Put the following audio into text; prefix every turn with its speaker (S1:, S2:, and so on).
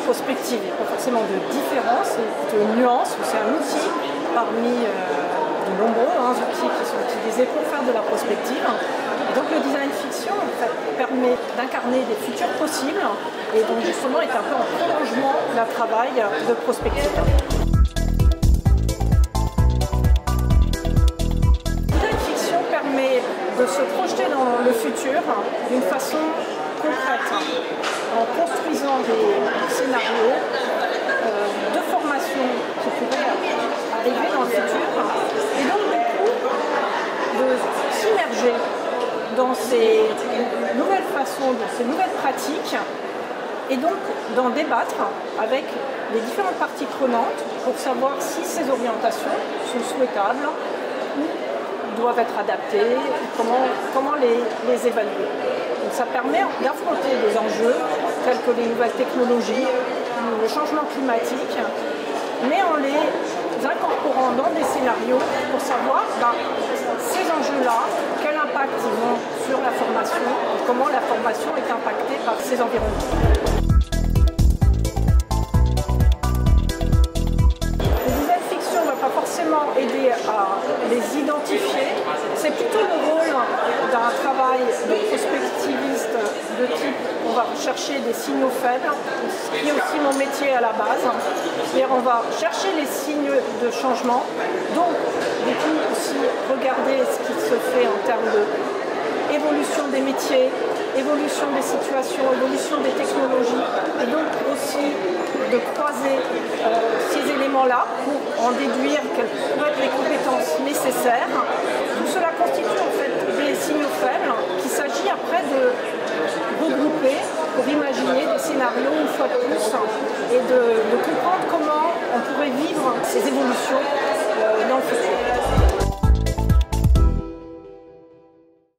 S1: prospective. Il n'y a pas forcément de différence, c'est plutôt une nuance, c'est un outil parmi de nombreux outils qui sont utilisés pour faire de la prospective. Et donc le design fiction en fait, permet d'incarner des futurs possibles et donc justement est un peu en prolongement d'un travail de prospective. De se projeter dans le futur d'une façon concrète, en construisant des scénarios de formation qui pourraient arriver dans le futur, et donc du coup de s'immerger dans ces nouvelles façons, dans ces nouvelles pratiques, et donc d'en débattre avec les différentes parties prenantes pour savoir si ces orientations sont souhaitables ou doivent être adaptés, comment les évaluer. Donc ça permet d'affronter des enjeux tels que les nouvelles technologies, le changement climatique, mais en les incorporant dans des scénarios pour savoir ces enjeux-là, quel impact ils ont sur la formation et comment la formation est impactée par ces environnements. Forcément aider à les identifier, c'est plutôt le rôle d'un travail de prospectiviste de type on va chercher des signaux faibles, ce qui est aussi mon métier à la base, c'est-à-dire on va chercher les signes de changement, donc du coup aussi regarder ce qui se fait en termes d'évolution des métiers, évolution des situations, évolution des technologies, et donc aussi de croiser ces éléments-là pour en déduire quelles pourraient être les compétences nécessaires. Tout cela constitue en fait des signaux faibles qu'il s'agit après de regrouper pour imaginer des scénarios une fois de plus et de comprendre comment on pourrait vivre ces évolutions dans le futur.